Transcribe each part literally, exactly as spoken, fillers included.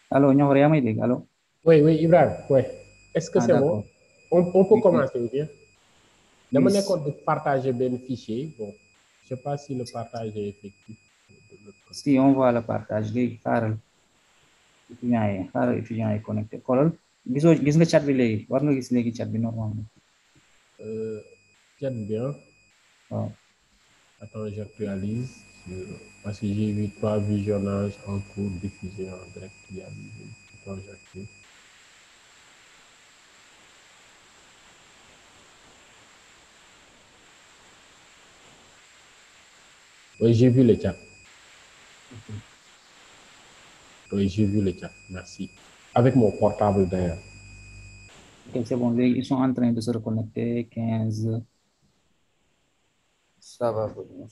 Allô, ñoo yaa may dégg allô? Oui, oui, Ibrahim, oui. Est-ce que Ah, c'est bon? d'accord. On, on peut Oui, oui. commencer ou bien? Dama Oui, nekkoon de partager ben fichier. Bon, je sais pas si le partage est effectif de l'autre côté. si on voit le partage léegi xaaral étudiants yi xaaral étudiants yi connecté xoolal gisoo gis nga chat bi léegi war nga gis léegi chat bi normalement Euh, Tiens bien. waaw. Attends, j'actualise. sur- Parce que j'ai vu trois visionnages en cours diffusés en direct. Il y a eu- Attends, j'active. Oui, j'ai vu le chat. Ok, Oui, j'ai vu le chat. Merci. Avec mon portable d'ailleurs. ok, c'est bon léegi ils sont en train de se reconnecter quinze. Ça va venir.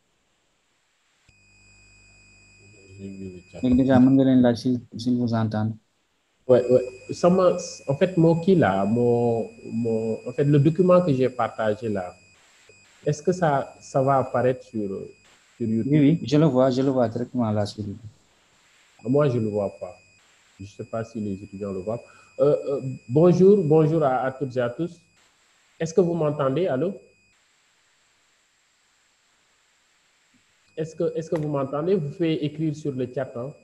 J'ai vu le chat. léegi déjà mën nga leen laaj si s'ils vous entendent. Ouais, ouais. Ça m'a- en fait, mon qui là, mon, mon, en fait, le document que j'ai partagé là, est-ce que ça, ça va apparaître sur, sur Oui, YouTube? oui, je le vois, je le vois directement là sur YouTube. Moi, je ne le vois pas. Je ne sais pas si les étudiants le voient. Euh, euh, bonjour, bonjour à, à toutes et à tous. Est-ce que vous m'entendez? Allô? Est-ce que, est-ce que vous m'entendez? Vous pouvez écrire sur le chat, hein.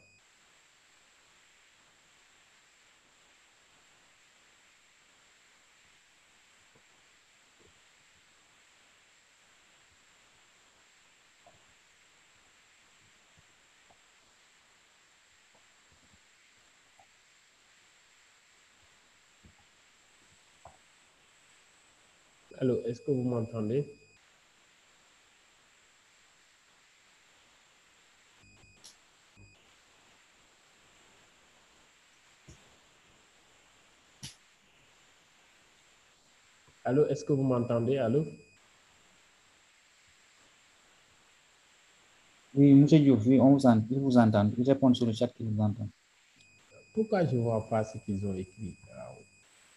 Allô, est-ce que vous m'entendez? Allô, est-ce que vous m'entendez? Allô? Oui, monsieur Diouf, oui, on vous entend, ils vous entendent. Ils répondent sur le chat qu'ils vous entendent. Pourquoi je ne vois pas ce qu'ils ont écrit? Ah, oui.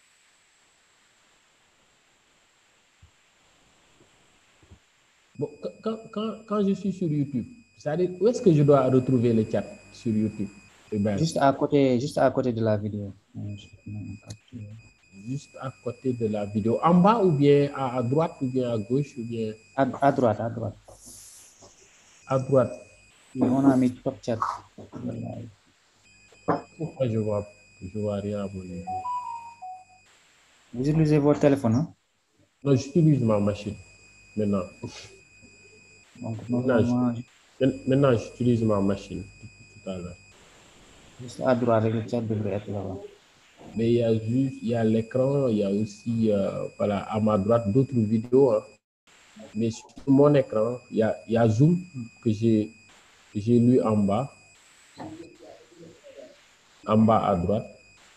Bon, quand, quand, quand je suis sur YouTube, c'est-à-dire, où est-ce que je dois retrouver le chat sur YouTube? Eh ben, Juste à côté, juste à côté de la vidéo. Euh, je- non, capture. juste à côté de la vidéo. En bas ou bien à, à droite ou bien à gauche ou bien À, à droite, à droite. à droite. Oui, on a mis top chat. Pourquoi je vois, je vois rien à mon niveau? Vous utilisez votre téléphone, hein? Non, j'utilise ma machine maintenant. Donc, Maintenant, normalement, je- maintenant, j'utilise ma machine depuis tout à l'heure. juste à droite, avec le chat devrait être là-bas. Mais il y a juste, il y a l'écran, il y a aussi, euh, voilà, à ma droite, d'autres vidéos, hein. Mais sur mon écran, il y a, il y a Zoom que j'ai, que j'ai lu en bas, en bas à droite.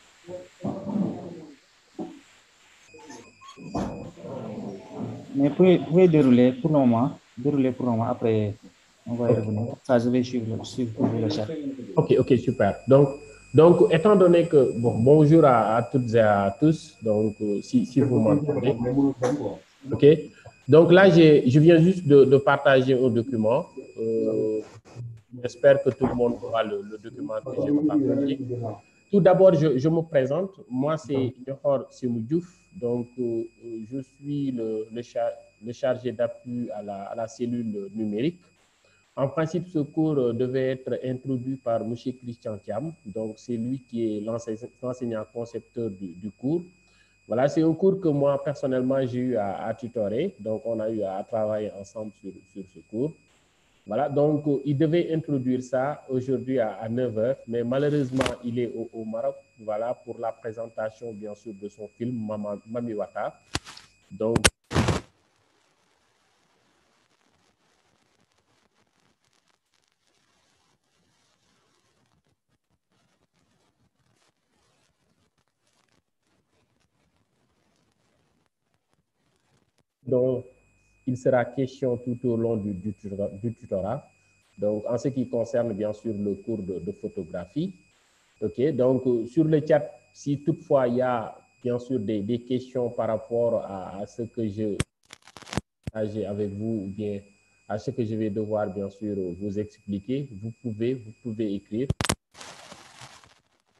Mais vous pouvez, vous pouvez dérouler pour le moment. Dérouler pour le moment. Après, on va y Ok, revenir. Ça, je vais suivre, le- suivre pour vous le chat. ok, ok, super. Donc, donc étant donné que, bon, bonjour à, à toutes et à tous, donc, euh, si, si vous m'entendez, ok. Donc là, j'ai, je viens juste de, de partager un document. Euh, J'espère que tout le monde voit le, le document que j'ai partagé. Tout d'abord, je, je me présente. Moi, c'est Nyohor Simudjouf. Donc, euh, je suis le, le, char, le chargé d'appui à la, à la cellule numérique. En principe, ce cours euh, devait être introduit par M. Christian Thiam. Donc, c'est lui qui est l'enseignant concepteur du, du cours. Voilà, c'est un cours que moi, personnellement, j'ai eu à, à tutorer. Donc, on a eu à travailler ensemble sur, sur ce cours. Voilà, donc euh, il devait introduire ça aujourd'hui à, à neuf heures, mais malheureusement, il est au, au Maroc, voilà, pour la présentation, bien sûr, de son film Mama, Mami Wata. Donc, dont il sera question tout au long du, du, du tutorat. Donc, en ce qui concerne, bien sûr, le cours de, de photographie. OK, donc euh, sur le chat, si toutefois il y a, bien sûr, des, des questions par rapport à, à ce que je partager avec vous ou bien à ce que je vais devoir bien sûr vous expliquer, vous pouvez, vous pouvez écrire.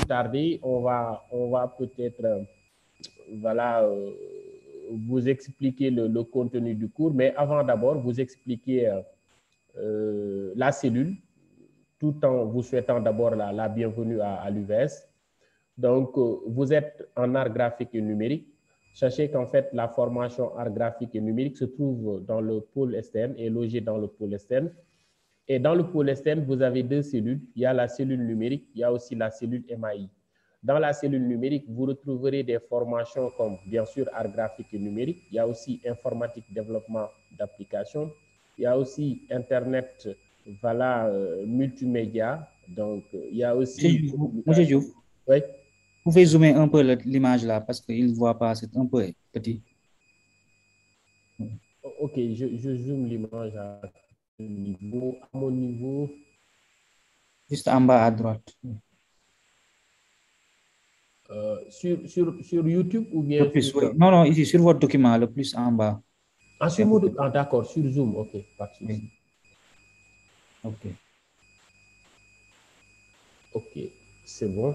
tarder, on va, on va peut-être euh, voilà, euh, vous expliquer le, le contenu du cours, mais avant d'abord, vous expliquer euh, euh, la cellule, tout en vous souhaitant d'abord la, la bienvenue à, à l'U V S. Donc, euh, vous êtes en art graphique et numérique. Sachez qu'en fait, la formation art graphique et numérique se trouve dans le pôle S T M, et logée dans le pôle S T M. Et dans le pôle S T M, vous avez deux cellules. Il y a la cellule numérique, il y a aussi la cellule M A I. Dans la cellule numérique, vous retrouverez des formations comme, bien sûr, art graphique et numérique. Il y a aussi informatique, développement d'applications. Il y a aussi Internet, voilà, euh, multimédia. Donc, il y a aussi... Monsieur Diouf, oui. vous pouvez zoomer un peu l'image là parce qu'il ne voit pas, c'est un peu petit. Ok, je, je zoome l'image à niveau, à mon niveau. Juste en bas à droite. Euh, sur, sur, sur YouTube ou bien Le plus, sur... oui. Non, non, ici, sur votre document, le plus en bas. Ah, sur mon... Ah, d'accord, sur Zoom, ok, pas de souci. Oui. Ok. Ok, c'est bon.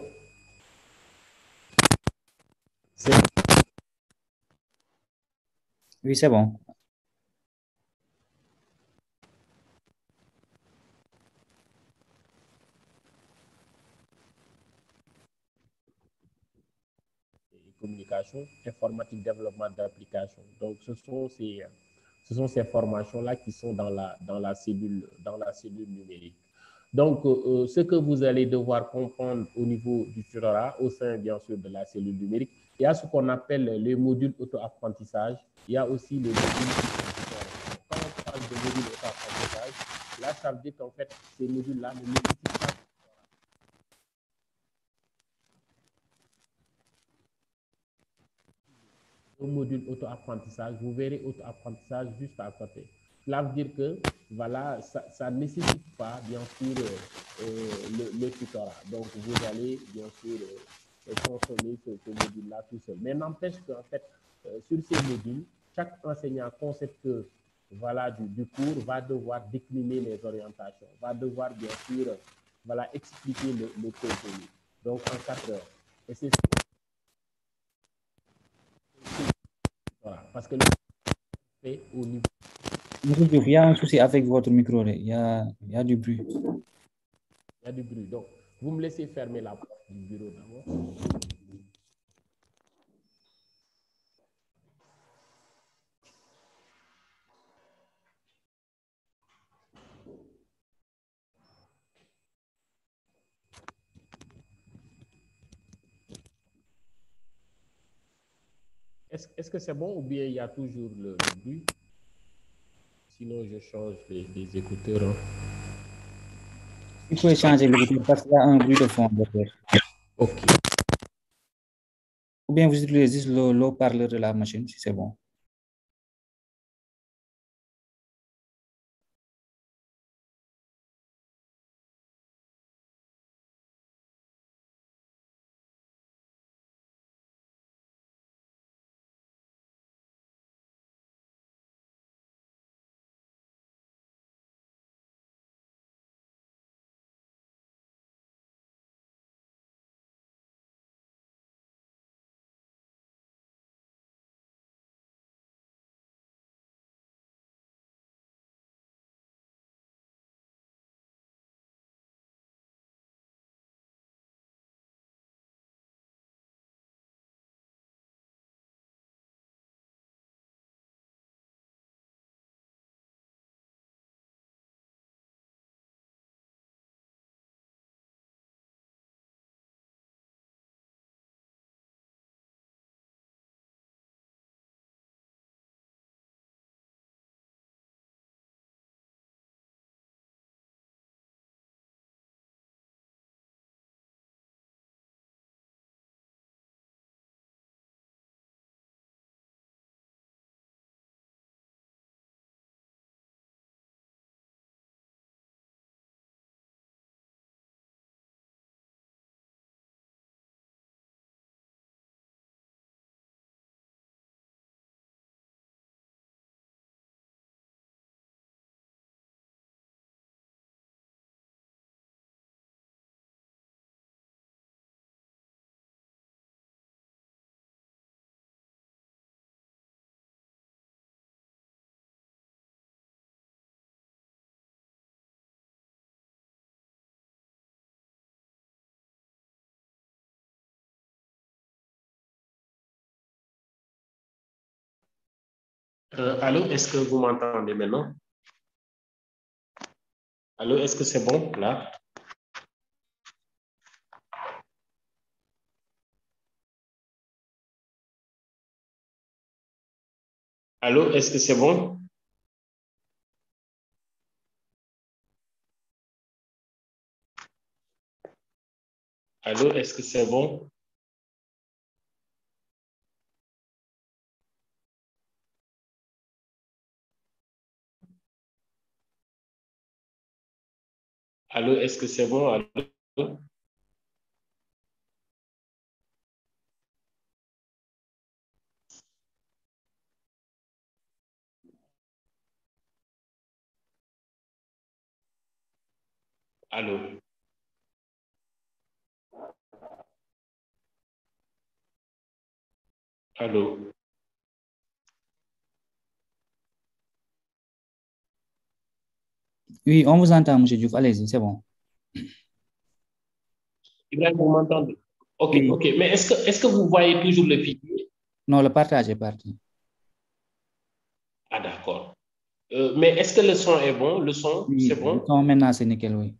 Oui, c'est bon. Communication, informatique, développement d'applications. Donc, ce sont ces, ce sont ces formations-là qui sont dans la, dans la cellule, dans la cellule numérique. Donc, euh, ce que vous allez devoir comprendre au niveau du tutorat, au sein, bien sûr, de la cellule numérique, il y a ce qu'on appelle les modules auto-apprentissage. Il y a aussi les modules. Quand on parle de modules auto-apprentissage, là, ça veut dire qu'en fait, ces modules-là ne nécessitent pas un module auto-apprentissage, vous verrez auto-apprentissage juste à côté. Cela veut dire que voilà, ça ne nécessite pas, bien sûr, euh, le, le tutorat. Donc, vous allez, bien sûr, euh, consommer ce, ce module-là tout seul. Mais n'empêche qu'en fait, euh, sur ces modules, chaque enseignant concepteur voilà, du, du cours va devoir décliner les orientations, va devoir, bien sûr, voilà, expliquer le, le contenu. Donc, en quatre heures. Et c'est voilà, parce que le fait au niveau. Monsieur Diouf, il y a un souci avec votre micro. Il y a, il y a du bruit. Il y a du bruit. Donc, vous me laissez fermer la porte du bureau d'abord. Est-ce est -ce que c'est bon ou bien il y a toujours le, le bruit? Sinon, je change les, les écouteurs. Hein. Il faut changer l'écouteur parce qu'il y a un bruit de fond derrière. Ok. Ou bien vous utilisez juste le haut-parleur de la machine, si c'est bon. Euh, allô, est-ce que vous m'entendez maintenant? Allô, est-ce que c'est bon là? Allô, est-ce que c'est bon? Allô, est-ce que c'est bon? Allô, est-ce que c'est bon? Allô? Allô? Allô? Oui, on vous entend, monsieur Diouf. Allez-y, c'est bon. Ibrahim, vous m'entendez? Ok, Oui. ok. Mais est-ce que, est-ce que vous voyez toujours le fichier? Non, le partage est parti. Ah, d'accord. Euh, mais est-ce que le son est bon? Le son, c'est Oui, le bon? temps maintenant, c'est nickel, oui.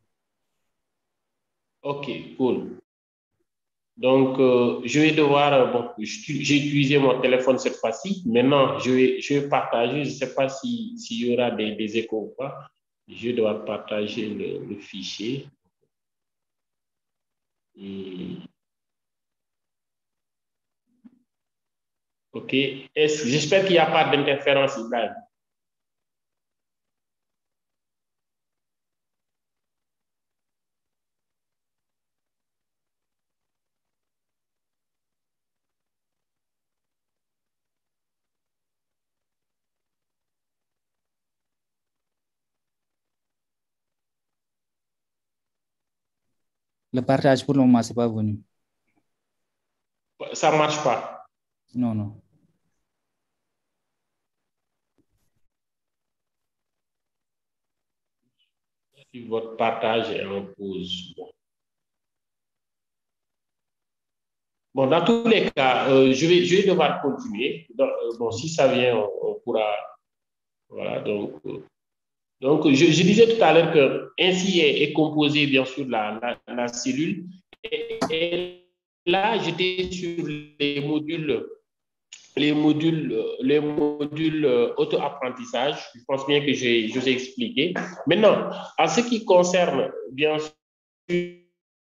Ok, cool. Donc, euh, je vais devoir, euh, bon, je- j'ai utilisé mon téléphone cette fois-ci. Maintenant, je vais, je vais partager. Je ne sais pas si, s'il y aura des, des échos ou pas. Je vais devoir partager le, le fichier. Et- ok. Est-ce- J'espère qu'il n'y a pas d'interférence, Ibrahim. Le partage, pour le moment, c'est pas venu. Ça ne marche pas. Non, non. Si votre partage est en pause. Bon. Bon, dans tous les cas, euh, je, vais, je vais devoir continuer. Donc, euh, bon, si ça vient, on, on pourra. Voilà, donc. Euh, Donc, je, je, disais tout à l'heure que ainsi est, est composée, bien sûr, la, la, la cellule. Et, et là, j'étais sur les modules, les modules, les modules auto-apprentissage. Je pense bien que je, je vous ai expliqué. Maintenant, en ce qui concerne, bien sûr,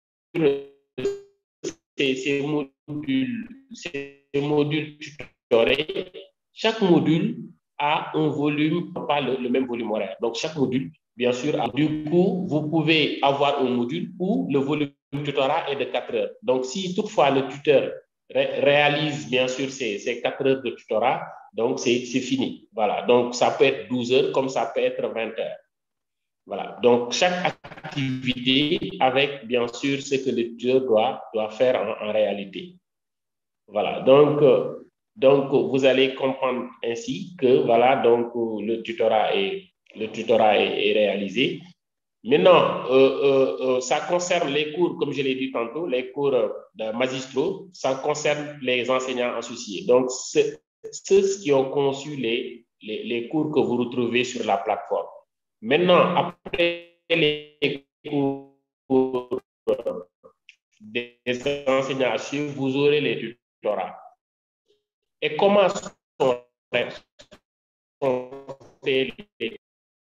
ces, ces modules, ces modules tutoriels, chaque module a un volume, pas le, le même volume horaire. Donc, chaque module, bien sûr, a, du coup, vous pouvez avoir un module où le volume tutorat est de quatre heures. Donc, si toutefois le tuteur ré réalise, bien sûr, ces, ces quatre heures de tutorat, donc c'est fini. Voilà. Donc, ça peut être douze heures comme ça peut être vingt heures. Voilà. Donc, chaque activité avec, bien sûr, ce que le tuteur doit, doit faire en, en réalité. Voilà. Donc, euh, donc, vous allez comprendre ainsi que, voilà, donc, le tutorat est, le tutorat est, est réalisé. Maintenant, euh, euh, euh, ça concerne les cours, comme je l'ai dit tantôt, les cours de magistraux, ça concerne les enseignants associés. Donc, ceux qui ont conçu les, les, les cours que vous retrouvez sur la plateforme. Maintenant, après les cours des enseignants associés, vous aurez les tutorats. Et comment sont faits les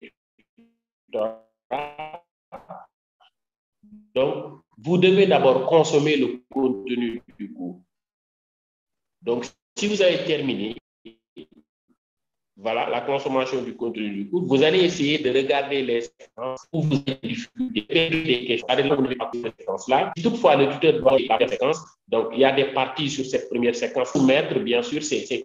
tutorats? Donc, vous devez d'abord consommer le contenu du cours. Donc, si vous avez terminé, voilà, la consommation du contenu du cours, vous allez essayer de regarder les séquences où vous avez des questions. Là, si toutefois le tuteur doit la séquence, donc il y a des parties sur cette première séquence pour mettre, bien sûr, ces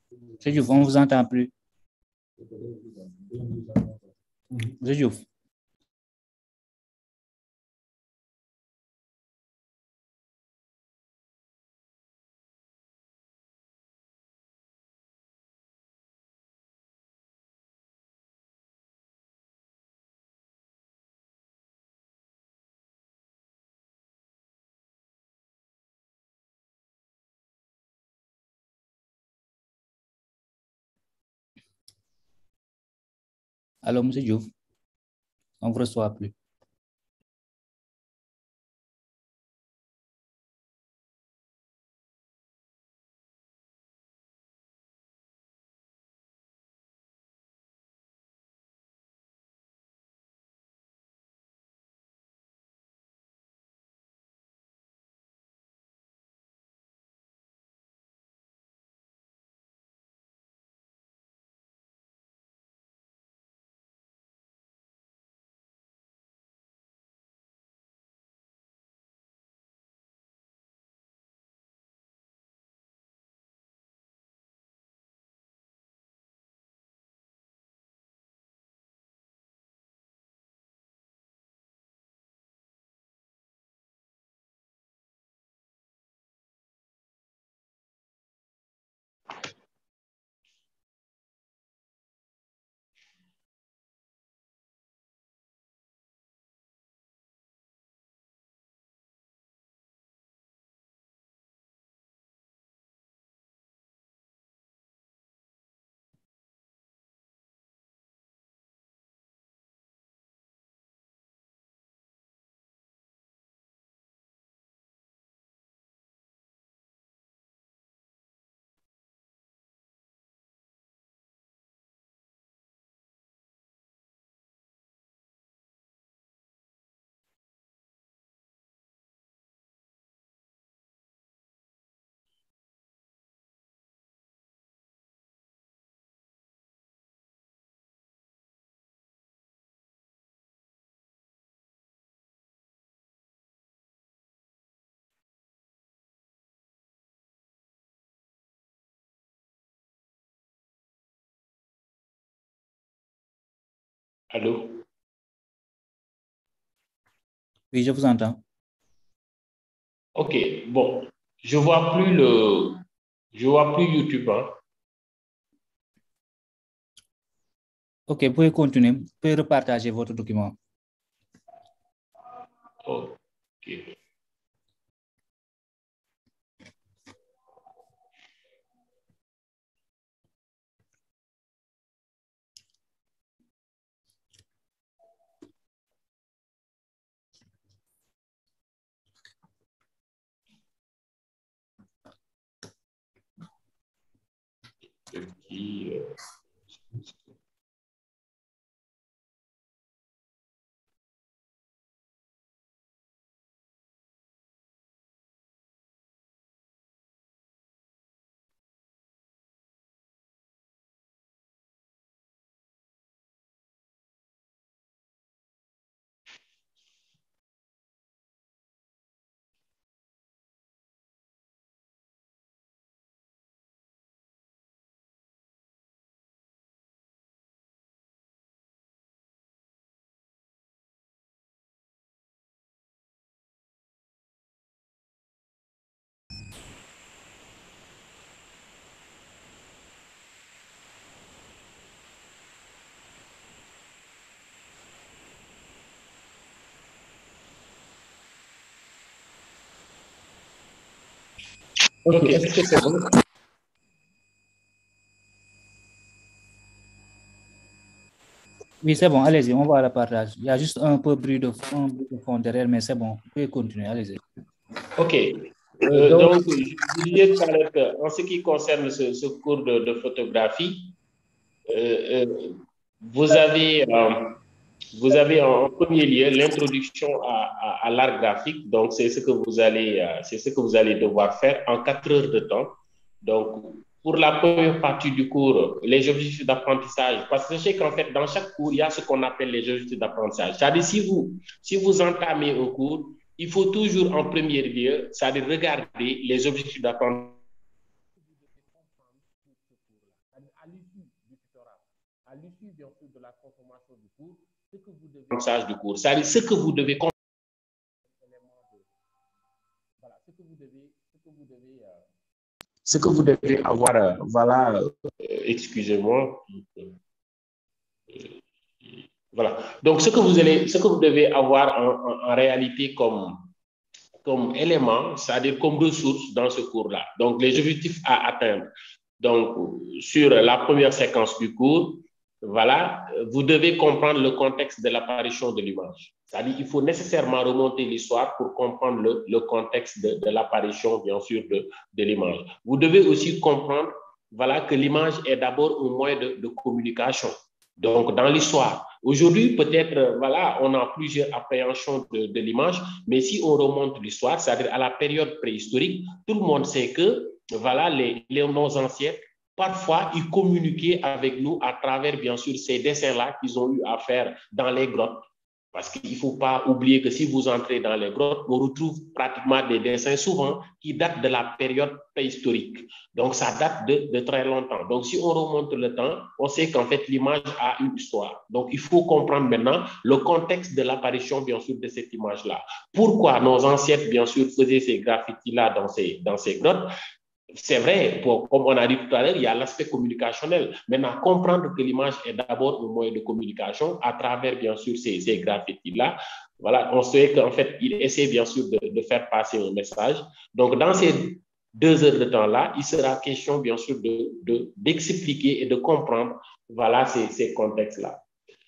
Monsieur Diouf, on ne vous entend plus. Monsieur Diouf. Allô, Monsieur Diouf, on ne vous reçoit plus. Allô? Oui, je vous entends. Ok, bon, je vois plus le, je vois plus YouTube, hein. Ok, vous pouvez continuer. Vous pouvez repartager votre document. Ok. Petit, euh, Ok, Ok, est-ce que c'est bon? Oui, c'est bon, allez-y, on va à la partage. Il y a juste un peu de bruit de fond, bruit de fond derrière, mais c'est bon, vous pouvez continuer, allez-y. ok. Euh, Euh, donc, donc, je vous disais tout à l'heure que, en ce qui concerne ce, ce cours de, de photographie, euh, euh, vous avez, euh, vous avez en premier lieu l'introduction à, à, à l'art graphique. Donc, c'est ce que vous allez, euh, c'est ce que vous allez devoir faire en quatre heures de temps. Donc, pour la première partie du cours, les objectifs d'apprentissage, parce que je sais qu'en fait, dans chaque cours, il y a ce qu'on appelle les objectifs d'apprentissage. C'est-à-dire, si vous, si vous entamez un cours, il faut toujours en premier lieu, c'est-à-dire regarder les objectifs d'apprentissage. à l'issue, bien sûr, de la transformation du cours, ce que vous devez... Message du cours, c'est-à-dire ce que vous devez... Voilà, ce que vous devez... Ce que vous devez, euh... ce que vous devez avoir... Euh, voilà, euh, excusez-moi. Voilà. Donc, ce que vous, allez, ce que vous devez avoir en, en, en réalité comme, comme élément, c'est-à-dire comme ressource dans ce cours-là. Donc, les objectifs à atteindre. Donc, sur la première séquence du cours, voilà, vous devez comprendre le contexte de l'apparition de l'image. C'est-à-dire qu'il faut nécessairement remonter l'histoire pour comprendre le, le contexte de, de l'apparition, bien sûr, de, de l'image. Vous devez aussi comprendre, voilà, que l'image est d'abord un moyen de, de communication. Donc, dans l'histoire, aujourd'hui, peut-être, voilà, on a plusieurs appréhensions de, de l'image, mais si on remonte l'histoire, c'est-à-dire à la période préhistorique, tout le monde sait que, voilà, les, les, nos ancêtres, parfois, ils communiquaient avec nous à travers, bien sûr, ces dessins-là qu'ils ont eu à faire dans les grottes. Parce qu'il ne faut pas oublier que si vous entrez dans les grottes, on retrouve pratiquement des dessins souvent qui datent de la période préhistorique. Donc, ça date de, de très longtemps. Donc, si on remonte le temps, on sait qu'en fait, l'image a une histoire. Donc, il faut comprendre maintenant le contexte de l'apparition, bien sûr, de cette image-là. Pourquoi nos ancêtres, bien sûr, faisaient ces graffitis-là dans ces, dans ces grottes? C'est vrai, pour, comme on a dit tout à l'heure, il y a l'aspect communicationnel. Maintenant, comprendre que l'image est d'abord un moyen de communication à travers, bien sûr, ces, ces graffitis-là. Voilà, on sait qu'en fait, il essaie, bien sûr, de, de faire passer un message. Donc, dans ces deux heures de temps-là, il sera question, bien sûr, de, de, d'expliquer et de comprendre, voilà, ces, ces contextes-là.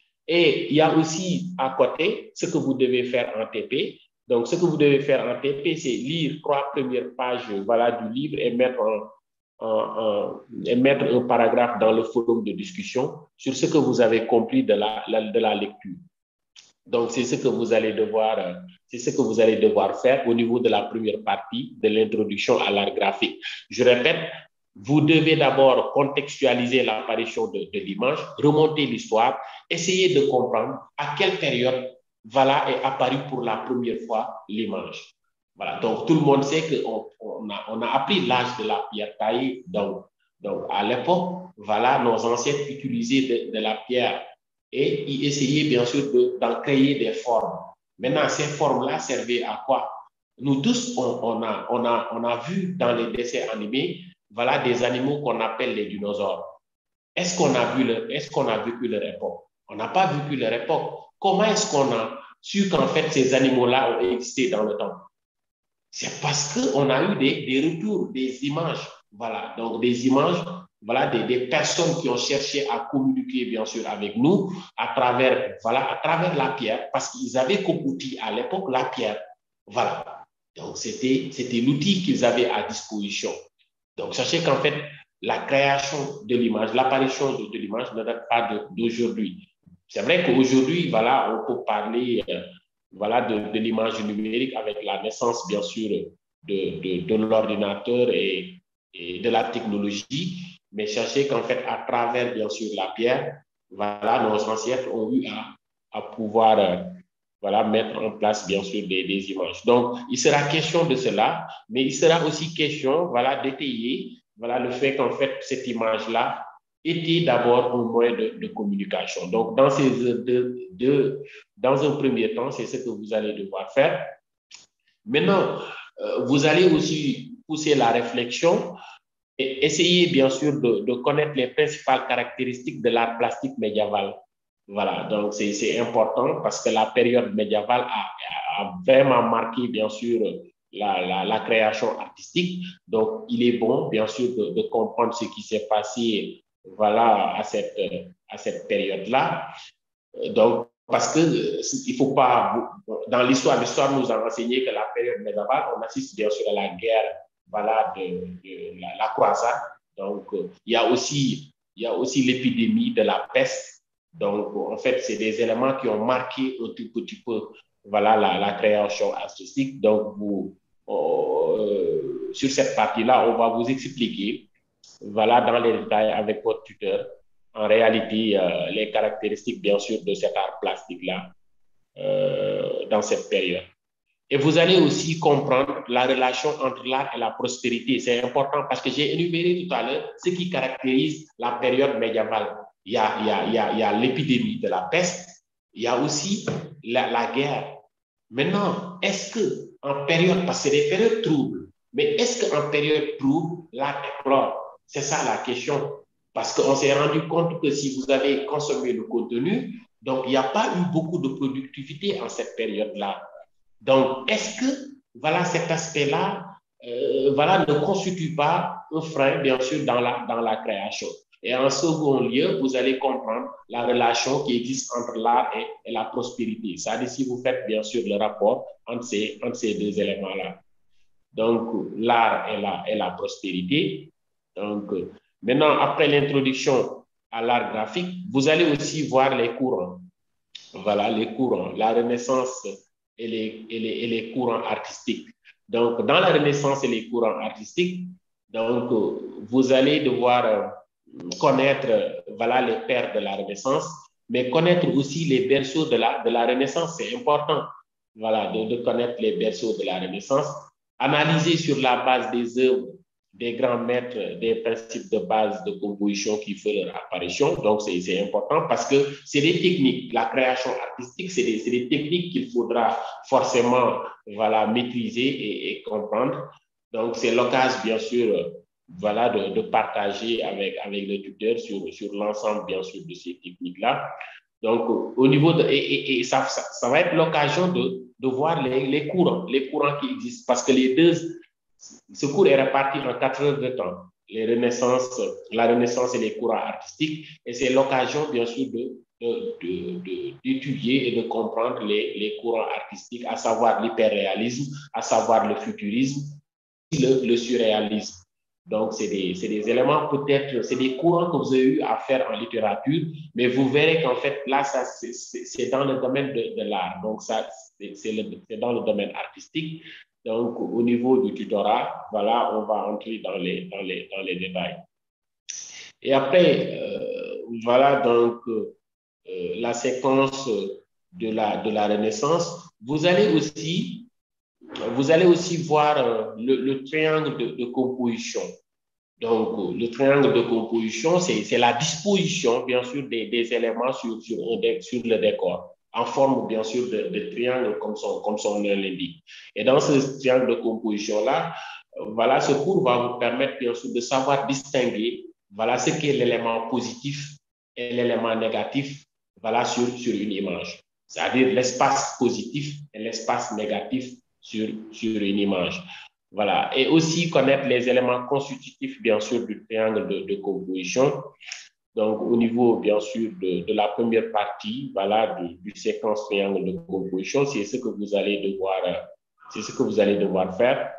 Et il y a aussi, à côté, ce que vous devez faire en T P. Donc, ce que vous devez faire en T P, c'est lire trois premières pages, voilà, du livre et mettre, en, en, en, et mettre un paragraphe dans le forum de discussion sur ce que vous avez compris de la, la, de la lecture. Donc, c'est ce que vous allez devoir, c'est ce que vous allez devoir faire au niveau de la première partie de l'introduction à l'art graphique. Je répète, vous devez d'abord contextualiser l'apparition de, de l'image, remonter l'histoire, essayer de comprendre à quelle période voilà, est apparue pour la première fois l'image. Voilà, donc tout le monde sait qu'on on a, on a appris l'âge de la pierre taillée. Donc, donc à l'époque, voilà, nos ancêtres utilisaient de, de la pierre et ils essayaient bien sûr de, d'en créer des formes. Maintenant, ces formes-là servaient à quoi? Nous tous, on, on, a, on, a, on a vu dans les dessins animés, voilà, des animaux qu'on appelle les dinosaures. Est-ce qu'on a vu leur, est-ce qu'on a vécu leur époque? On n'a pas vécu leur époque. Comment est-ce qu'on a su qu'en fait ces animaux-là ont existé dans le temps? C'est parce qu'on a eu des, des retours, des images. Voilà, donc des images, voilà, des, des personnes qui ont cherché à communiquer, bien sûr, avec nous à travers, voilà, à travers la pierre, parce qu'ils avaient comme outil à l'époque la pierre. Voilà. Donc, c'était, c'était l'outil qu'ils avaient à disposition. Donc, sachez qu'en fait, la création de l'image, l'apparition de, de l'image ne date pas de, d'aujourd'hui. C'est vrai qu'aujourd'hui, voilà, on peut parler euh, voilà, de, de l'image numérique avec la naissance, bien sûr, de, de, de l'ordinateur et, et de la technologie. Mais sachez qu'en fait, à travers, bien sûr, la pierre, voilà, nos ancêtres ont eu à, à pouvoir euh, voilà, mettre en place, bien sûr, des, des images. Donc, il sera question de cela, mais il sera aussi question, voilà, d'étayer, voilà, le fait qu'en fait, cette image-là était d'abord un moyen de, de communication. Donc, dans, ces deux, deux, dans un premier temps, c'est ce que vous allez devoir faire. Maintenant, euh, vous allez aussi pousser la réflexion et essayer, bien sûr, de, de connaître les principales caractéristiques de l'art plastique médiéval. Voilà, donc c'est, c'est important parce que la période médiévale a, a vraiment marqué, bien sûr, la, la, la création artistique. Donc, il est bon, bien sûr, de, de comprendre ce qui s'est passé, voilà, à cette, à cette période-là. Donc, parce que il faut pas, dans l'histoire, l'histoire nous a enseigné que la période médiévale, on assiste bien sûr à la guerre, voilà, de, de la, la croisade. Donc, il y a aussi, il y a aussi l'épidémie de la peste. Donc, en fait, c'est des éléments qui ont marqué un tout petit peu, voilà, la, la création artistique. Donc, vous, euh, sur cette partie-là, on va vous expliquer, voilà, dans les détails avec votre tuteur, en réalité, euh, les caractéristiques, bien sûr, de cet art plastique-là euh, dans cette période. Et vous allez aussi comprendre la relation entre l'art et la prospérité. C'est important parce que j'ai énuméré tout à l'heure ce qui caractérise la période médiévale. il y a, il y a, il y a, il y a l'épidémie de la peste, il y a aussi la, la guerre. Maintenant, est-ce qu'en période, parce que c'est des périodes troubles, mais est-ce qu'en période trouble, l'art éclore? C'est ça la question. Parce qu'on s'est rendu compte que si vous avez consommé le contenu, donc il n'y a pas eu beaucoup de productivité en cette période-là. Donc, est-ce que voilà, cet aspect-là euh, voilà, ne constitue pas un frein, bien sûr, dans la, dans la création? Et en second lieu, vous allez comprendre la relation qui existe entre l'art et, et la prospérité. C'est-à-dire si vous faites, bien sûr, le rapport entre ces, entre ces deux éléments-là. Donc, l'art et la, et la prospérité. Donc, maintenant, après l'introduction à l'art graphique, vous allez aussi voir les courants. Voilà, les courants, la Renaissance et les, et les, et les courants artistiques. Donc, dans la Renaissance et les courants artistiques, donc, vous allez devoir connaître voilà, les pères de la Renaissance, mais connaître aussi les berceaux de la, de la Renaissance, c'est important voilà, de, de connaître les berceaux de la Renaissance, analyser sur la base des œuvres des grands maîtres, des principes de base de composition qui font leur apparition. Donc, c'est important parce que c'est des techniques. La création artistique, c'est des, des techniques qu'il faudra forcément voilà, maîtriser et, et comprendre. Donc, c'est l'occasion, bien sûr, voilà, de, de partager avec, avec le tuteur sur, sur l'ensemble, bien sûr, de ces techniques-là. Donc, au niveau de... Et, et, et ça, ça, ça va être l'occasion de, de voir les, les courants, les courants qui existent. Parce que les deux... Ce cours est réparti en quatre heures de temps. Les renaissances, la Renaissance et les courants artistiques. Et c'est l'occasion, bien sûr, d'étudier et de comprendre les, les courants artistiques, à savoir l'hyperréalisme, à savoir le futurisme, le, le surréalisme. Donc, c'est des, des éléments peut-être, c'est des courants que vous avez eu à faire en littérature, mais vous verrez qu'en fait, là, c'est dans le domaine de, de l'art. Donc, ça, c'est dans le domaine artistique. Donc, au niveau du tutorat, voilà, on va entrer dans les, dans les, dans les détails. Et après, euh, voilà donc euh, la séquence de la, de la Renaissance. Vous allez aussi, vous allez aussi voir euh, le, le triangle de, de composition. Donc, le triangle de composition, c'est la disposition, bien sûr, des, des éléments sur, sur, sur le décor, en forme, bien sûr, de, de triangle, comme son, comme son nom l'indique. Et dans ce triangle de composition-là, voilà, ce cours va vous permettre, bien sûr, de savoir distinguer, voilà, ce qu'est l'élément positif et l'élément négatif, voilà, sur, sur une image. C'est-à-dire l'espace positif et l'espace négatif sur, sur une image. Voilà. Et aussi connaître les éléments constitutifs, bien sûr, du triangle de, de composition. Donc, au niveau, bien sûr, de, de la première partie, voilà, du, du séquence triangle de composition, c'est ce que vous allez devoir, c'est ce que vous allez devoir faire.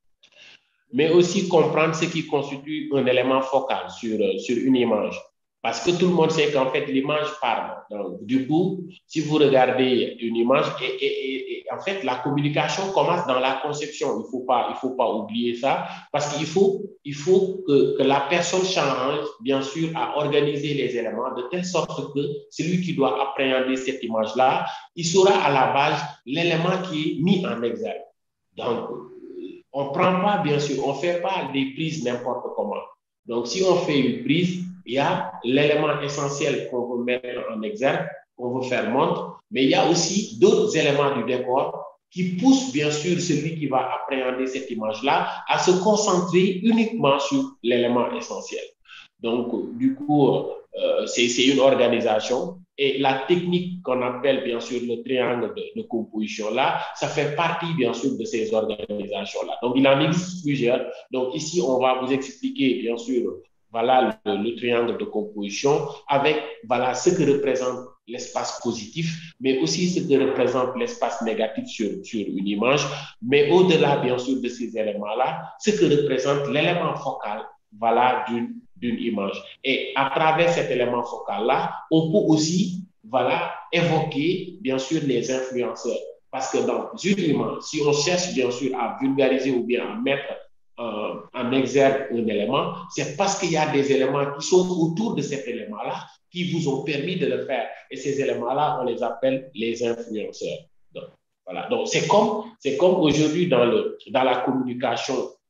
Mais aussi comprendre ce qui constitue un élément focal sur, sur une image. Parce que tout le monde sait qu'en fait, l'image parle. Donc, du coup, si vous regardez une image, et, et, et, en fait, la communication commence dans la conception. Il ne faut pas, il faut pas oublier ça, parce qu'il faut, il faut que, que la personne change, bien sûr, à organiser les éléments de telle sorte que celui qui doit appréhender cette image-là, il saura à la base l'élément qui est mis en exergue. Donc, on ne prend pas, bien sûr, on ne fait pas des prises n'importe comment. Donc, si on fait une prise, il y a l'élément essentiel qu'on veut mettre en exergue, qu'on veut faire montre, mais il y a aussi d'autres éléments du décor qui poussent, bien sûr, celui qui va appréhender cette image-là à se concentrer uniquement sur l'élément essentiel. Donc, du coup, euh, c'est une organisation. Et la technique qu'on appelle, bien sûr, le triangle de, de composition-là, ça fait partie, bien sûr, de ces organisations-là. Donc, il en existe plusieurs. Donc, ici, on va vous expliquer, bien sûr, voilà le, le triangle de composition avec, voilà, ce que représente l'espace positif, mais aussi ce que représente l'espace négatif sur, sur une image. Mais au-delà, bien sûr, de ces éléments-là, ce que représente l'élément focal, voilà, d'une d'une image. Et à travers cet élément focal-là, on peut aussi, voilà, évoquer, bien sûr, les influenceurs. Parce que dans une image, si on cherche, bien sûr, à vulgariser ou bien à mettre euh, en exergue un élément, c'est parce qu'il y a des éléments qui sont autour de cet élément-là qui vous ont permis de le faire. Et ces éléments-là, on les appelle les influenceurs. Donc, voilà. Donc, c'est comme, c'est comme aujourd'hui dans, le, dans la communication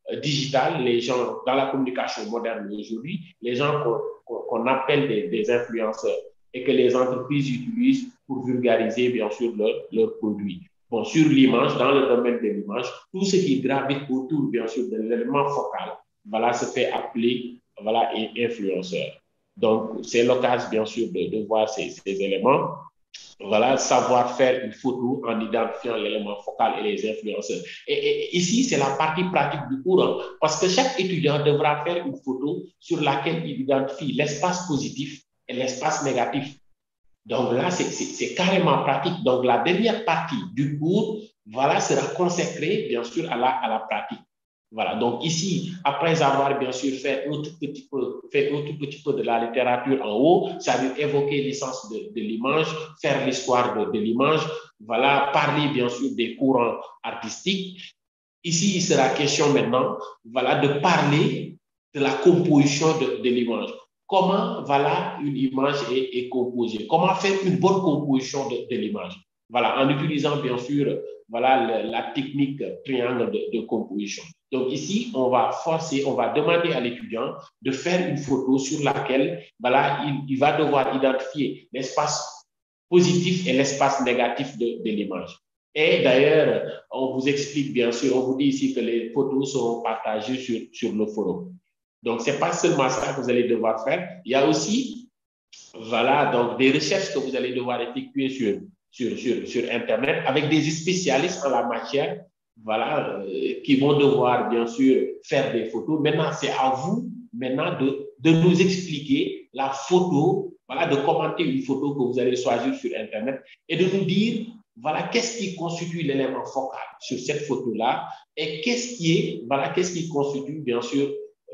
euh, digital, les gens dans la communication moderne aujourd'hui, les gens qu'on qu'on appelle des, des influenceurs et que les entreprises utilisent pour vulgariser bien sûr leurs leur produits. Bon, sur l'image, dans le domaine de l'image, tout ce qui gravite autour bien sûr de l'élément focal, voilà, se fait appeler voilà, influenceur. Donc, c'est l'occasion bien sûr de, de voir ces, ces éléments. Voilà, savoir faire une photo en identifiant l'élément focal et les influenceurs. Et, et ici, c'est la partie pratique du cours, hein, parce que chaque étudiant devra faire une photo sur laquelle il identifie l'espace positif et l'espace négatif. Donc là, c'est carrément pratique. Donc la dernière partie du cours, voilà, sera consacrée, bien sûr, à la, à la pratique. Voilà, donc ici, après avoir bien sûr fait un tout petit peu, fait un tout petit peu de la littérature en haut, ça veut évoquer l'essence de, de l'image, faire l'histoire de, de l'image, voilà, parler bien sûr des courants artistiques. Ici, il sera question maintenant, voilà, de parler de la composition de, de l'image. Comment, voilà, une image est, est composée? Comment faire une bonne composition de, de l'image? Voilà, en utilisant bien sûr, voilà, le, la technique triangle de, de composition. Donc ici, on va forcer, on va demander à l'étudiant de faire une photo sur laquelle, voilà, il, il va devoir identifier l'espace positif et l'espace négatif de, de l'image. Et d'ailleurs, on vous explique bien sûr, on vous dit ici que les photos seront partagées sur, sur le forum. Donc, ce n'est pas seulement ça que vous allez devoir faire. Il y a aussi, voilà, donc des recherches que vous allez devoir effectuer sur, sur, sur, sur Internet avec des spécialistes en la matière, voilà, euh, qui vont devoir, bien sûr, faire des photos. Maintenant, c'est à vous, maintenant, de, de nous expliquer la photo, voilà, de commenter une photo que vous allez choisir sur Internet et de nous dire, voilà, qu'est-ce qui constitue l'élément focal sur cette photo-là et qu'est-ce qui est, voilà, qu'est-ce qui constitue, bien sûr,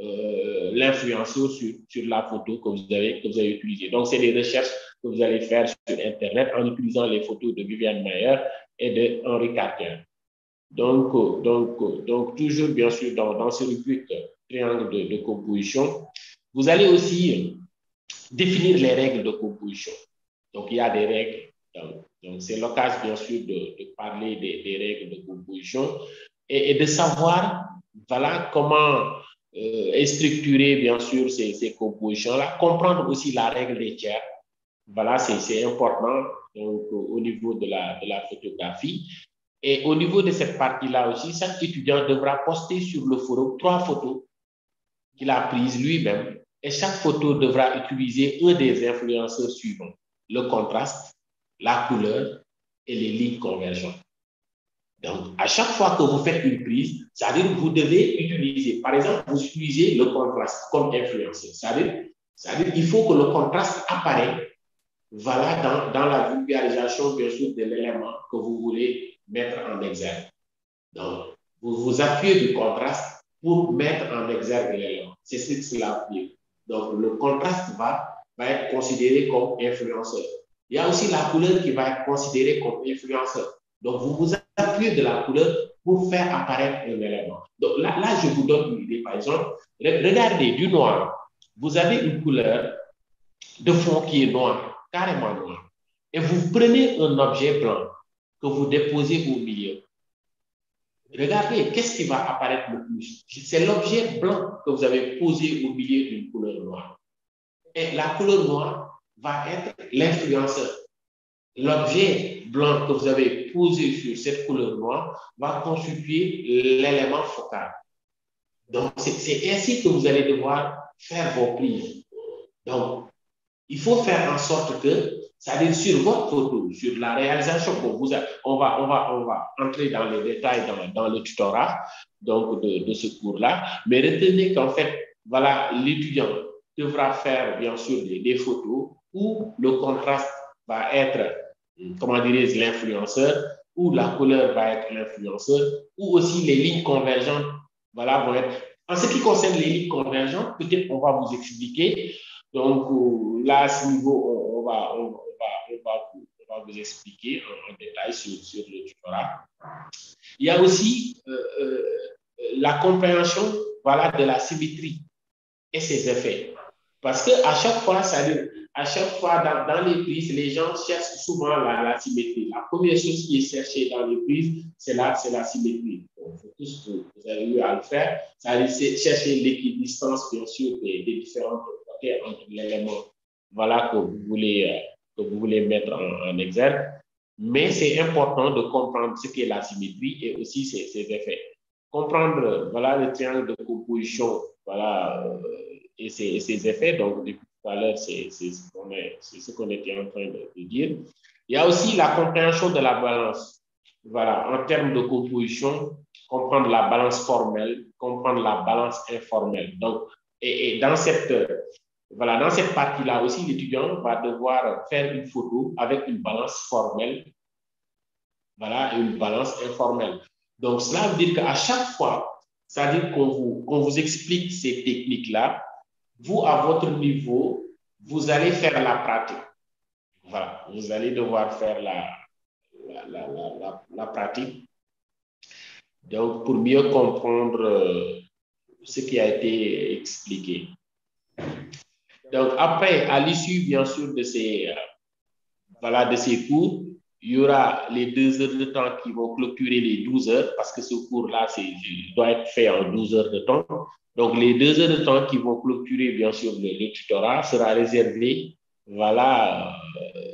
Euh, l'influenceur sur, sur la photo que vous avez, que vous avez utilisée. Donc, c'est des recherches que vous allez faire sur Internet en utilisant les photos de Viviane Mayer et de Henri Cartier. Donc, donc, donc, toujours, bien sûr, dans, dans ce rubrique triangle de, de composition, vous allez aussi définir les règles de composition. Donc, il y a des règles. Donc, donc c'est l'occasion, bien sûr, de, de parler des, des règles de composition et, et de savoir, voilà, comment Euh, et structurer bien sûr ces, ces compositions-là, comprendre aussi la règle des tiers. Voilà, c'est important donc, au niveau de la, de la photographie. Et au niveau de cette partie-là aussi, chaque étudiant devra poster sur le forum trois photos qu'il a prises lui-même. Et chaque photo devra utiliser un des influenceurs suivants: le contraste, la couleur et les lignes convergentes. Donc, à chaque fois que vous faites une prise, c'est-à-dire que vous devez utiliser, par exemple, vous utilisez le contraste comme influenceur. C'est-à-dire, c'est-à-dire qu'il faut que le contraste apparaisse, voilà, dans, dans la vulgarisation, bien sûr, de l'élément que vous voulez mettre en exergue. Donc, vous vous appuyez du contraste pour mettre en exergue l'élément. C'est ce que cela veut dire. Donc, le contraste va, va être considéré comme influenceur. Il y a aussi la couleur qui va être considérée comme influenceur. Donc, vous vous appuyez de la couleur pour faire apparaître un élément. Donc, là, là, je vous donne une idée, par exemple. Regardez, du noir. Vous avez une couleur de fond qui est noir, carrément noir. Et vous prenez un objet blanc que vous déposez au milieu. Regardez, qu'est-ce qui va apparaître le plus? C'est l'objet blanc que vous avez posé au milieu d'une couleur noire. Et la couleur noire va être l'influenceur. L'objet blanc que vous avez posé sur cette couleur noire va constituer l'élément focal. Donc, c'est ainsi que vous allez devoir faire vos prises. Donc, il faut faire en sorte que, c'est-à-dire sur votre photo, sur la réalisation que vous avez, on va, on va, on va entrer dans les détails dans, dans le tutorat donc de, de ce cours-là, mais retenez qu'en fait, voilà, l'étudiant devra faire bien sûr des, des photos où le contraste va être, comment dirais-je, l'influenceur, où la couleur va être l'influenceur, ou aussi les lignes convergentes, voilà, vont être. En ce qui concerne les lignes convergentes, peut-être on va vous expliquer. Donc là, à ce niveau, on, on, va, on, on, va, on, va, vous, on va vous expliquer en, en détail sur, sur le tutorat. Il y a aussi euh, euh, la compréhension, voilà, de la symétrie et ses effets. Parce qu'à chaque fois, ça, à chaque fois dans, dans les prises, les gens cherchent souvent la, la symétrie. La première chose qui est cherchée dans les prises, c'est la, c'est la symétrie. Donc, tout ce que vous avez eu à le faire, c'est chercher l'équidistance, bien sûr, des, des différentes côtés entre l'élément voilà, que vous voulez, que vous voulez mettre en, en exergue. Mais c'est important de comprendre ce qu'est la symétrie et aussi ses, ses effets. Comprendre voilà, le triangle de composition voilà, euh, et, ses, et ses effets. Donc, depuis tout à l'heure, c'est ce qu'on ce qu'on était en train de, de dire. Il y a aussi la compréhension de la balance. Voilà, en termes de composition, comprendre la balance formelle, comprendre la balance informelle. Donc, et, et dans cette, voilà, dans cette partie-là aussi, l'étudiant va devoir faire une photo avec une balance formelle, voilà, et une balance informelle. Donc, cela veut dire qu'à chaque fois, ça veut dire qu'on vous, qu'on vous explique ces techniques-là, vous, à votre niveau, vous allez faire la pratique. Voilà, vous allez devoir faire la, la, la, la, la, la pratique. Donc, pour mieux comprendre euh, ce qui a été expliqué. Donc, après, à l'issue, bien sûr, de ces, euh, voilà, de ces cours, il y aura les deux heures de temps qui vont clôturer les douze heures, parce que ce cours-là doit être fait en douze heures de temps. Donc, les deux heures de temps qui vont clôturer, bien sûr, le, le tutorat sera réservé, voilà, euh,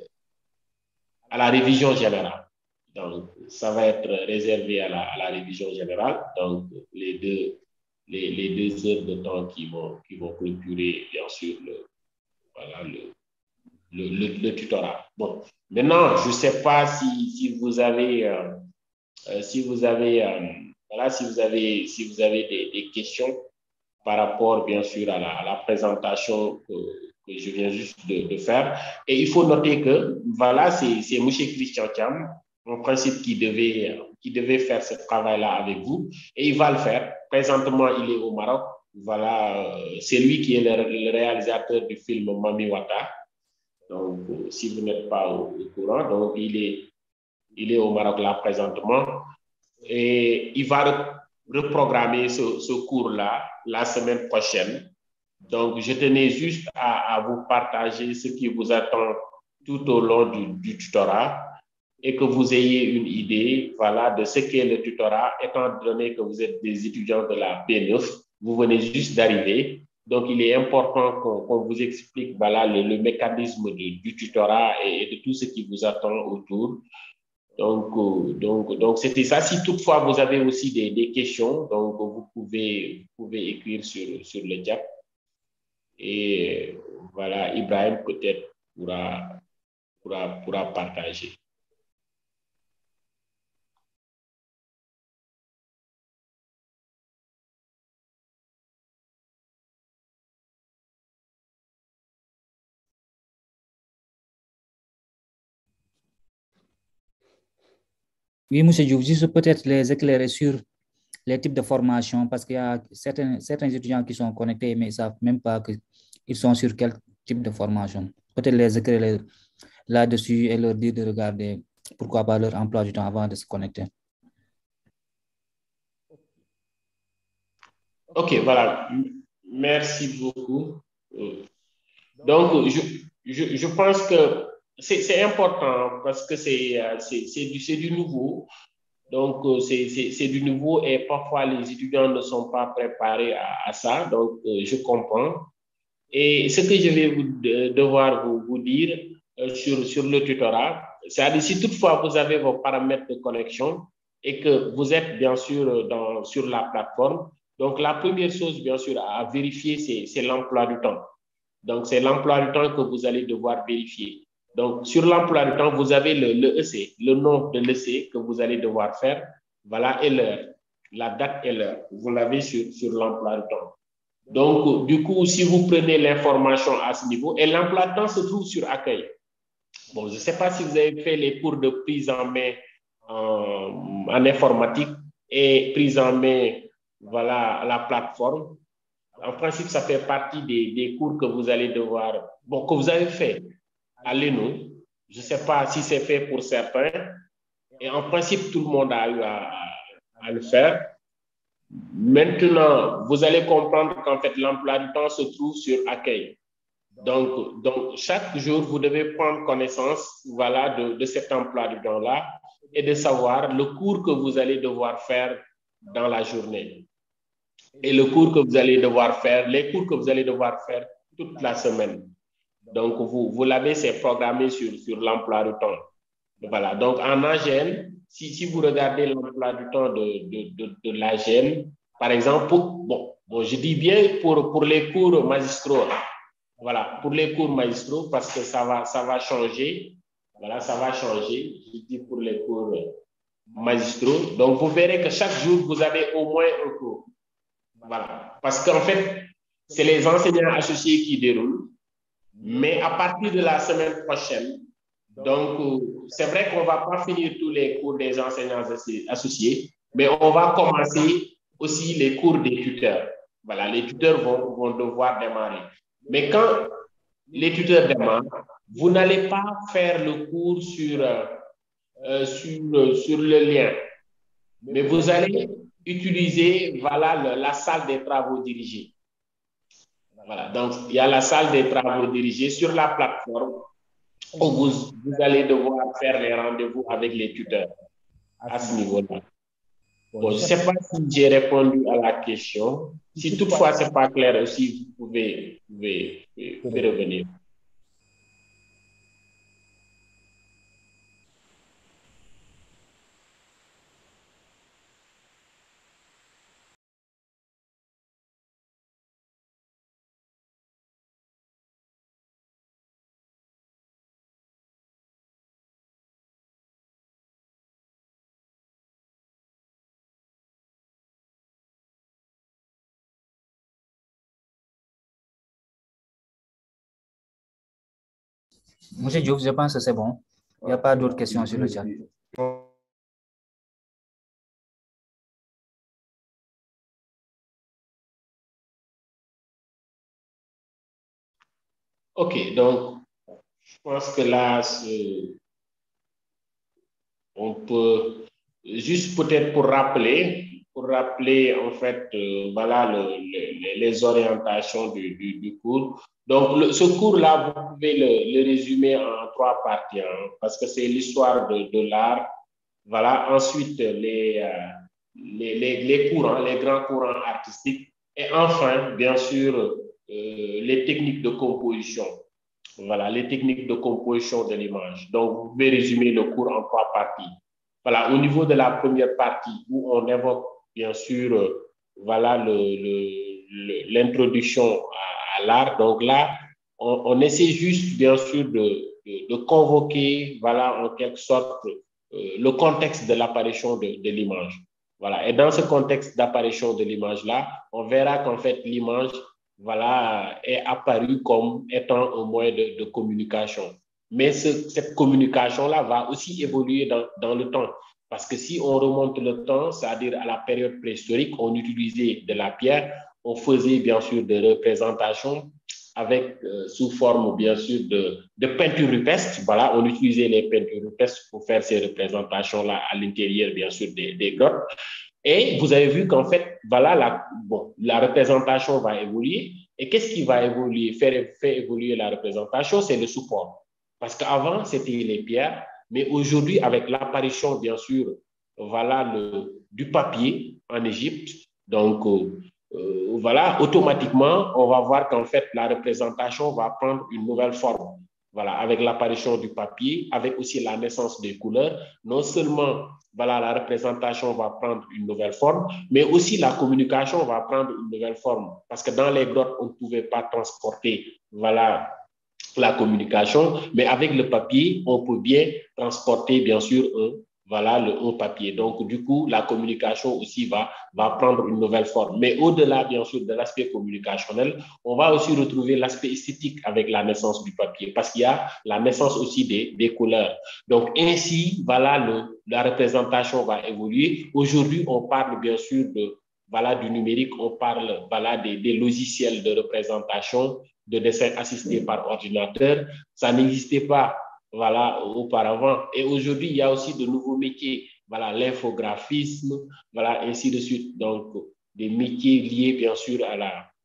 à la révision générale. Donc, ça va être réservé à la, à la révision générale. Donc, les deux, les, les deux heures de temps qui vont, qui vont clôturer, bien sûr, le, voilà, le, le, le, le tutorat. Bon, maintenant, je ne sais pas si, si vous avez, euh, euh, si vous avez, euh, voilà, si vous avez, si vous avez des, des questions par rapport, bien sûr, à la, à la présentation que, que je viens juste de, de faire. Et il faut noter que, voilà, c'est M. Christian Thiam, en principe, qui devait, qui devait faire ce travail-là avec vous. Et il va le faire. Présentement, il est au Maroc. Voilà, c'est lui qui est le, le réalisateur du film Mami Wata. Donc, si vous n'êtes pas au, au courant, donc il est, il est au Maroc là présentement. Et il va reprogrammer ce, ce cours-là la semaine prochaine. Donc, je tenais juste à, à vous partager ce qui vous attend tout au long du, du tutorat et que vous ayez une idée, voilà, de ce qu'est le tutorat, étant donné que vous êtes des étudiants de la B neuf, vous venez juste d'arriver. Donc, il est important qu'on qu'on vous explique, voilà, le, le mécanisme de, du tutorat et, et de tout ce qui vous attend autour. Donc, euh, donc, donc c'était ça. Si toutefois vous avez aussi des, des questions, donc vous pouvez, vous pouvez écrire sur, sur le chat. Et voilà, Ibrahim peut-être pourra, pourra, pourra partager. Oui, M. Diouf, juste peut-être les éclairer sur les types de formation, parce qu'il y a certains, certains étudiants qui sont connectés, mais ils ne savent même pas qu'ils sont sur quel type de formation. Peut-être les éclairer là-dessus et leur dire de regarder, pourquoi pas, leur emploi du temps avant de se connecter. OK, voilà. Merci beaucoup. Donc, je, je, je pense que c'est important parce que c'est du, du nouveau. Donc, c'est du nouveau et parfois les étudiants ne sont pas préparés à, à ça. Donc, je comprends. Et ce que je vais vous, de, devoir vous, vous dire euh, sur, sur le tutorat, c'est-à-dire si toutefois vous avez vos paramètres de connexion et que vous êtes bien sûr dans, sur la plateforme, donc la première chose bien sûr à vérifier, c'est l'emploi du temps. Donc, c'est l'emploi du temps que vous allez devoir vérifier. Donc, sur l'emploi du temps, vous avez le, le E C, le nom de l'E C que vous allez devoir faire. Voilà, et l'heure, la date et l'heure. Vous l'avez sur, sur l'emploi du temps. Donc, du coup, si vous prenez l'information à ce niveau, et l'emploi du temps se trouve sur accueil. Bon, je ne sais pas si vous avez fait les cours de prise en main en, en informatique et prise en main, voilà, à la plateforme. En principe, ça fait partie des, des cours que vous allez devoir, bon, que vous avez fait à l'E N O. Je ne sais pas si c'est fait pour certains. Et en principe, tout le monde a eu à, à le faire. Maintenant, vous allez comprendre qu'en fait, l'emploi du temps se trouve sur accueil. Donc, donc, chaque jour, vous devez prendre connaissance, voilà, de, de cet emploi du temps-là et de savoir le cours que vous allez devoir faire dans la journée. Et le cours que vous allez devoir faire, les cours que vous allez devoir faire toute la semaine. Donc, vous, vous l'avez, c'est programmé sur, sur l'emploi du temps. Voilà. Donc, en A G N, si, si vous regardez l'emploi du temps de, de, de, de l'A G N, par exemple, pour, bon, bon, je dis bien pour, pour les cours magistraux. Voilà, pour les cours magistraux, parce que ça va, ça va changer. Voilà, ça va changer. Je dis pour les cours magistraux. Donc, vous verrez que chaque jour, vous avez au moins un cours. Voilà, parce qu'en fait, c'est les enseignants associés qui déroulent. Mais à partir de la semaine prochaine, donc, c'est vrai qu'on ne va pas finir tous les cours des enseignants associés, mais on va commencer aussi les cours des tuteurs. Voilà, les tuteurs vont, vont devoir démarrer. Mais quand les tuteurs démarrent, vous n'allez pas faire le cours sur, euh, sur, sur le lien, mais vous allez utiliser voilà, le, la salle des travaux dirigés. Voilà, donc il y a la salle des travaux dirigés sur la plateforme où vous, vous allez devoir faire les rendez-vous avec les tuteurs à ce niveau-là. Bon, je ne sais pas si j'ai répondu à la question. Si toutefois ce n'est pas clair aussi, vous pouvez, vous pouvez, vous pouvez revenir. Monsieur Diouf, je pense que c'est bon. Il n'y a pas d'autres questions sur le chat. OK, donc, je pense que là, on peut, juste peut-être pour rappeler, pour rappeler en fait, euh, voilà, le, le, les orientations du, du, du cours. Donc, le, ce cours-là, vous pouvez le, le résumer en trois parties, hein, parce que c'est l'histoire de, de l'art. Voilà, ensuite, les, euh, les, les, les courants, les grands courants artistiques. Et enfin, bien sûr, euh, les techniques de composition. Voilà, les techniques de composition de l'image. Donc, vous pouvez résumer le cours en trois parties. Voilà, au niveau de la première partie, où on évoque, bien sûr, euh, voilà, l'introduction à, à l'art. Donc là, on, on essaie juste, bien sûr, de, de, de convoquer, voilà, en quelque sorte, euh, le contexte de l'apparition de, de l'image. Voilà, et dans ce contexte d'apparition de l'image-là, on verra qu'en fait, l'image, voilà, est apparu comme étant un moyen de, de communication. Mais ce, cette communication-là va aussi évoluer dans, dans le temps. Parce que si on remonte le temps, c'est-à-dire à la période préhistorique, on utilisait de la pierre, on faisait bien sûr des représentations avec, euh, sous forme bien sûr de, de peinture rupestre. Voilà, on utilisait les peintures rupestres pour faire ces représentations-là à l'intérieur bien sûr des, des grottes. Et vous avez vu qu'en fait, voilà, la, bon, la représentation va évoluer. Et qu'est-ce qui va évoluer, faire, faire évoluer la représentation? C'est le support. Parce qu'avant, c'était les pierres, mais aujourd'hui, avec l'apparition, bien sûr, voilà, le, du papier en Égypte, donc euh, voilà, automatiquement, on va voir qu'en fait, la représentation va prendre une nouvelle forme. Voilà, avec l'apparition du papier, avec aussi la naissance des couleurs, non seulement voilà, la représentation va prendre une nouvelle forme, mais aussi la communication va prendre une nouvelle forme. Parce que dans les grottes, on ne pouvait pas transporter voilà, la communication, mais avec le papier, on peut bien transporter, bien sûr, un, voilà, le, un papier. Donc, du coup, la communication aussi va, va prendre une nouvelle forme. Mais au-delà, bien sûr, de l'aspect communicationnel, on va aussi retrouver l'aspect esthétique avec la naissance du papier, parce qu'il y a la naissance aussi des, des couleurs. Donc, ainsi, voilà, le, la représentation va évoluer. Aujourd'hui, on parle, bien sûr, de, voilà, du numérique, on parle voilà, des, des logiciels de représentation, de dessin assisté par ordinateur. Ça n'existait pas voilà, auparavant. Et aujourd'hui, il y a aussi de nouveaux métiers, voilà, l'infographisme, voilà, ainsi de suite. Donc, des métiers liés, bien sûr, à la,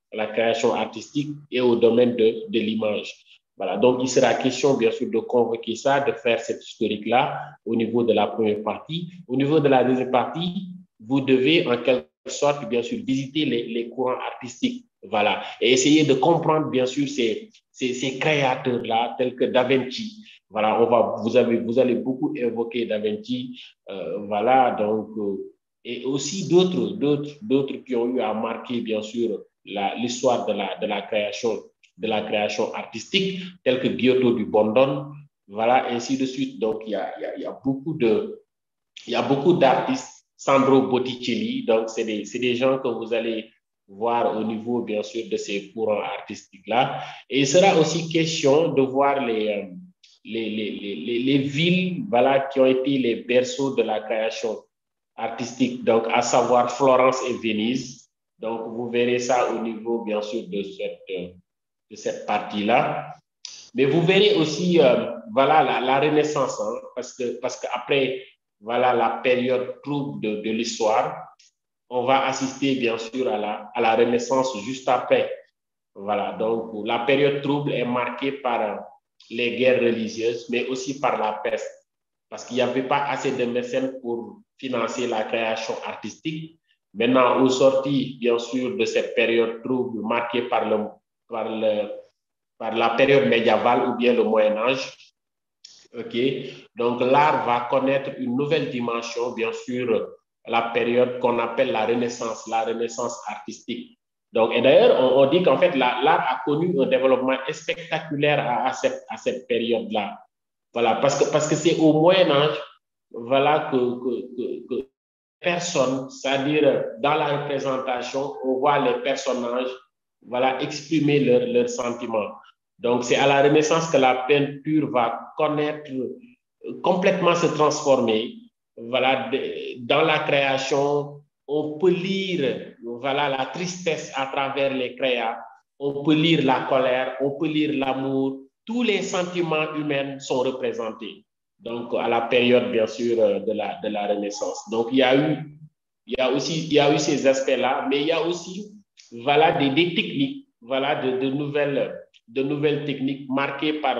la création artistique et au domaine de, de l'image. Voilà, donc il sera question bien sûr de convoquer ça, de faire cette historique-là au niveau de la première partie. Au niveau de la deuxième partie, vous devez en quelque sorte bien sûr visiter les, les courants artistiques, voilà, et essayer de comprendre bien sûr ces, ces, ces créateurs-là tels que Da Vinci. Voilà, on va, vous, avez, vous allez beaucoup évoquer Da Vinci, euh, voilà, donc, euh, et aussi d'autres, d'autres, d'autres qui ont eu à marquer bien sûr l'histoire de la, de la création de la création artistique, tels que Giotto du Bondone, voilà, ainsi de suite. Donc, il y a, il y a, il y a beaucoup de, il y a beaucoup d'artistes, Sandro Botticelli, donc c'est des, c'est des gens que vous allez voir au niveau, bien sûr, de ces courants artistiques-là. Et il sera aussi question de voir les, les, les, les, les villes, voilà, qui ont été les berceaux de la création artistique, donc à savoir Florence et Venise. Donc, vous verrez ça au niveau, bien sûr, de cette de cette partie-là. Mais vous verrez aussi, euh, voilà, la, la Renaissance, hein, parce que parce qu'après, voilà, la période trouble de, de l'histoire, on va assister, bien sûr, à la, à la Renaissance juste après. Voilà, donc la période trouble est marquée par euh, les guerres religieuses, mais aussi par la peste, parce qu'il n'y avait pas assez de mécènes pour financer la création artistique. Maintenant, au sorti, bien sûr, de cette période trouble marquée par le Par, le, par la période médiévale ou bien le Moyen-Âge. OK. Donc, l'art va connaître une nouvelle dimension, bien sûr, la période qu'on appelle la Renaissance, la Renaissance artistique. Donc, et d'ailleurs, on, on dit qu'en fait, l'art a connu un développement spectaculaire à, à cette, à cette période-là. Voilà, parce que parce que c'est au Moyen-Âge, voilà, que, que, que, que personne, c'est-à-dire dans la représentation, on voit les personnages, voilà, exprimer leurs leur sentiments. Donc, c'est à la Renaissance que la peinture va connaître, complètement se transformer. Voilà, dans la création, on peut lire, voilà, la tristesse à travers les créas, on peut lire la colère, on peut lire l'amour. Tous les sentiments humains sont représentés. Donc, à la période, bien sûr, de la, de la Renaissance. Donc, il y a eu, il y a aussi, il y a eu ces aspects-là, mais il y a aussi, voilà, des, des techniques, voilà, de, de, nouvelles, de nouvelles techniques marquées par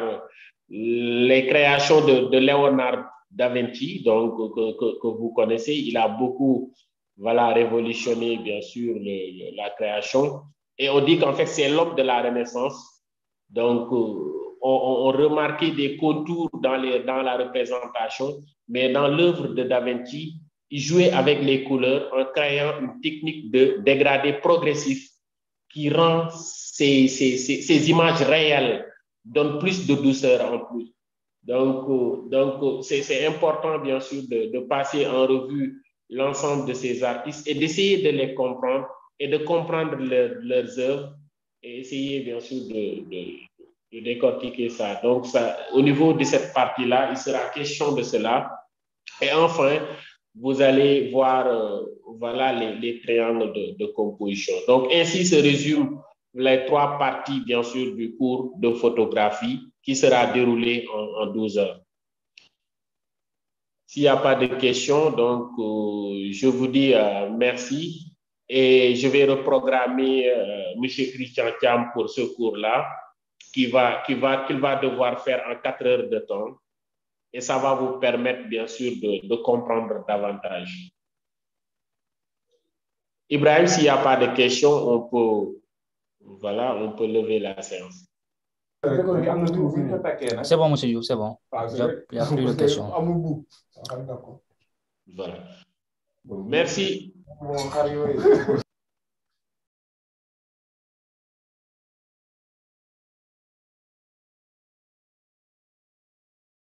les créations de, de Léonard da Vinci, donc, que, que, que vous connaissez. Il a beaucoup, voilà, révolutionné, bien sûr, le, la création. Et on dit qu'en fait, c'est l'homme de la Renaissance. Donc, on, on remarquait des contours dans, les, dans la représentation, mais dans l'œuvre de Da Vinci, il jouait avec les couleurs en créant une technique de dégradé progressif qui rend ces, ces, ces, ces images réelles, donne plus de douceur en plus. Donc, donc c'est important, bien sûr, de, de passer en revue l'ensemble de ces artistes et d'essayer de les comprendre et de comprendre leur, leurs œuvres et essayer, bien sûr, de, de, de décortiquer ça. Donc, ça, au niveau de cette partie-là, il sera question de cela. Et enfin, vous allez voir, euh, voilà, les, les triangles de, de composition. Donc, ainsi se résument les trois parties, bien sûr, du cours de photographie qui sera déroulé en, en douze heures. S'il n'y a pas de questions, donc, euh, je vous dis euh, merci et je vais reprogrammer euh, M. Christian Thiam pour ce cours-là qui va, qui va, qu'il va devoir faire en quatre heures de temps. Et ça va vous permettre, bien sûr, de, de comprendre davantage. Ibrahim, s'il n'y a pas de questions, on peut, voilà, on peut lever la séance. C'est bon, monsieur Diouf, c'est bon. Il n'y a plus de questions. Voilà. Merci.